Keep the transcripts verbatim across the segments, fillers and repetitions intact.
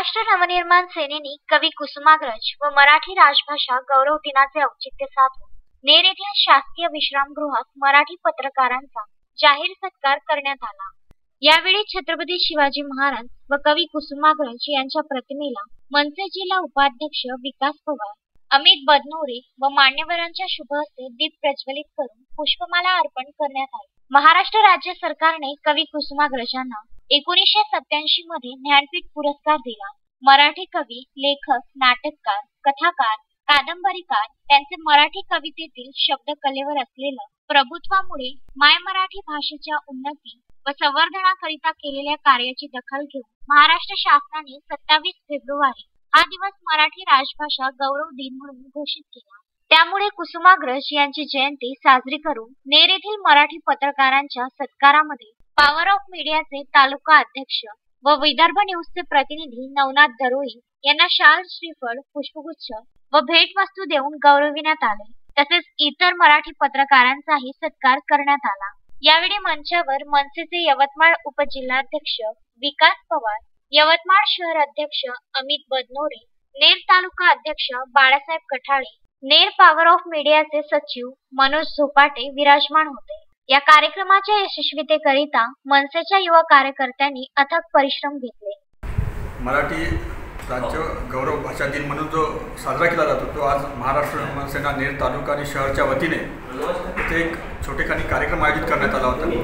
महाराष्ट्र नवनिर्माण सेनेने कवी कुसुमाग्रज व मराठी राजभाषा गौरव दिनाचे औचित्य साधून नेर येथील शासकीय विश्रामगृहात मराठी पत्रकारांचा जाहीर सत्कार करण्यात आला। यावेळी छत्रपती शिवाजी महाराज व कवी कुसुमाग्रज यांच्या प्रतिमेला मनसे जिल्हा उपाध्यक्ष विकास पवार, अमित बदनोरे व मान्यवरांच्या शुभ हस्ते दीप प्रज्वलित करून पुष्पमाला अर्पण करण्यात आली। महाराष्ट्र राज्य सरकारने कवी कुसुमाग्रजांना एकोणीसशे सत्याऐंशी मध्ये ज्ञानपीठ पुरस्कार दिला। मराठी कवी, लेखक, नाटककार, कथाकार, कादंबरीकार त्यांचे मराठी कवितेतील शब्दकलेवर असलेलं प्रभुत्वामुळे माय मराठी भाषेच्या उन्नती व संवर्धनाकरिता केलेल्या कार्याची दखल घेऊन महाराष्ट्र शासनाने सत्तावीस फेब्रुवारी हा दिवस मराठी राजभाषा गौरव दिन म्हणून घोषित केला। त्यामुळे कुसुमाग्रज यांची जयंती साजरी करून नेर येथील मराठी पत्रकारांच्या सत्कारामध्ये पॉवर ऑफ मीडियाचे तालुका अध्यक्ष व विदर्भ न्यूजचे प्रतिनिधी नवनाथ दरोई यांना शाल, श्रीफळ, पुष्पगुच्छ व भेटवस्तू देऊन गौरविण्यात आले। तसेच इतर मराठी पत्रकारांचाही सत्कार करण्यात आला। यावेळी मंचावर मनसेचे यवतमाळ उपजिल्हाध्यक्ष विकास पवार, यवतमाळ शहर अध्यक्ष अमित बदनोरे, नेर तालुका अध्यक्ष बाळासाहेब कठाळे, नेर पॉवर ऑफ मीडियाचे सचिव मनोज झोपाटे विराजमान होते। या कार्यक्रमाच्या यशस्वीतेकरिता मनसेच्या युवा कार्यकर्त्यांनी अथक परिश्रम घेतले। मराठी राज्य गौरव भाषा दिन म्हणून जो साजरा केला जातो तो आज महाराष्ट्र नवनिर्माण सेना नेर तालुका आणि शहरच्या वतीने इथे एक छोटेखानी कार्यक्रम आयोजित करण्यात आला होता।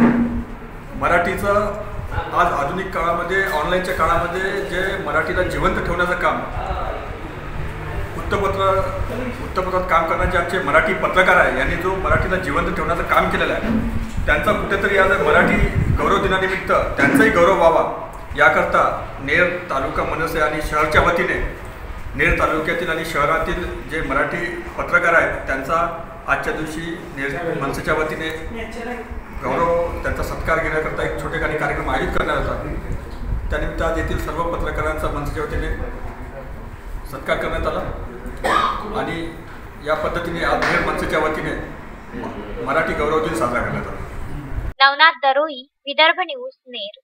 मराठीचं आज आधुनिक काळामध्ये, ऑनलाईनच्या काळामध्ये जे मराठीला जिवंत ठेवण्याचं काम वृत्तपत्र वृत्तपत्रात काम करण्याचे आमचे मराठी पत्रकार आहे यांनी जो मराठीला जिवंत ठेवण्याचं काम केलेलं आहे त्यांचा कुठेतरी आज मराठी गौरव दिनानिमित्त त्यांचाही गौरव व्हावा याकरता नेर तालुका मनसे आणि शहरच्या वतीने नेर तालुक्यातील आणि शहरातील जे मराठी पत्रकार आहेत त्यांचा आजच्या दिवशी नेर मनसेच्या वतीने गौरव त्यांचा सत्कार घेण्याकरता एक छोटेखानी कार्यक्रम आयोजित करण्यात होता। त्यानिमित्त आज येथील सर्व पत्रकारांचा मनसेच्या वतीने सत्कार करण्यात आला आणि या पद्धतीने आज नेर मनसेच्या वतीने मराठी गौरव दिन साजरा करण्यात आला। नवनाथ दरोई, विदर्भ न्यूज, नेर।